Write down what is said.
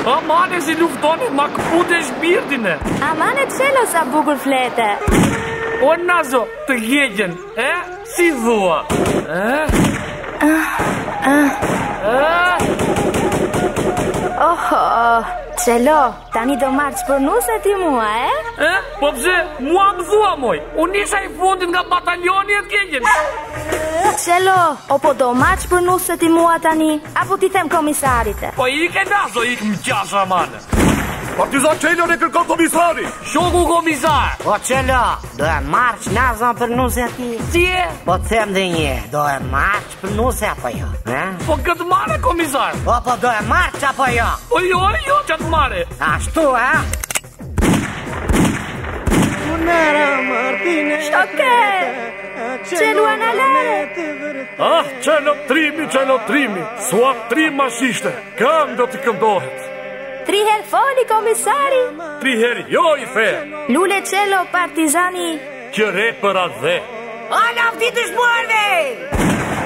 Amane si luftoni, ma këpute shpirtin e. Amane qelo sa bukur flete. O nazo, të gjegjen, si dhua? Qelo, tani do marrë që për nuse ti mua, Po pse, mua më thua moj. Unë isha i fundit nga bataljoni e të gjegjen. Qelo, po do marrë që për nuse ti mua tani, apo ti them komisarit? Po i ke nazo, i më qasha mane. Partizan Qelo ne kërkon komisari. Shoku komisar. Po Qelo, do e marrë që nazon për nuse ti? Si e? Po të them dhe një, do e marrë që për nuse apo jo? Po këtë mare komisar. Po do e marrë që apo jo? Po jo, që të mare. Ashtu, Unera Martine. Shoke, Qelu analare. Qelo trimi, sua trim mashishte, kam do t'i këndohet. 3 herë foli komisari. 3 herë jo i the. Lule Qelo partizani. Qëre për atë dhe. Ala vditë shmuarve!